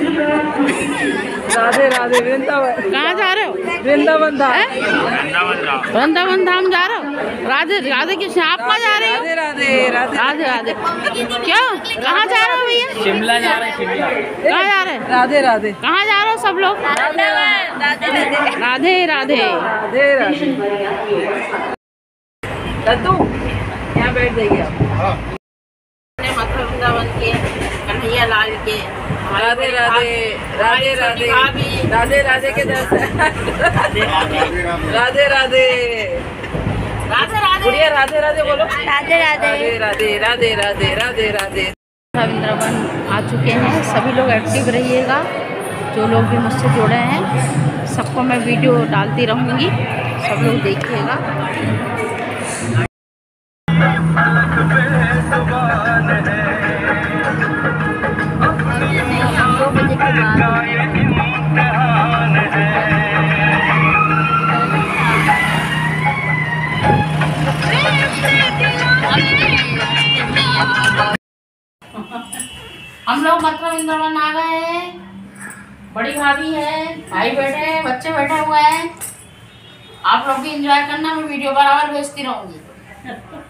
राधे राधे। वृंदावन कहाँ जा रहे हो? वृंदावन धाम। वृंदावन धाम जा रहे हो? राधे राधे कृष्ण। आप कहाँ जा रहे हो? राधे राधे राधे राधे। क्यों? कहाँ जा रहे हो भैया? शिमला जा रहे हैं। शिमला कहाँ जा रहे हैं? राधे राधे। कहाँ जा रहे हो सब लोग? राधे राधे। राधे राधे। लड्डू यहाँ बैठ जाइए आप। मथुरा वृंदावन के कन्हैया लाल के राधे राधे। राधे राधे। राधे राधे के दर्शन। राधे राधे। राधे राधे। गुड़िया राधे राधे बोलो। राधे राधे। राधे राधे राधे राधे राधे। वृंदावन आ चुके हैं। सभी लोग एक्टिव रहिएगा। जो लोग भी मुझसे जुड़े हैं सबको मैं वीडियो डालती रहूँगी, सब लोग देखिएगा। हम लोग मथुरा वृंदावन आ गए हैं। बड़ी भाभी है, भाई बैठे हैं, बच्चे बैठे हुए हैं। आप लोग भी एंजॉय करना, मैं वीडियो बराबर भेजती रहूँगी।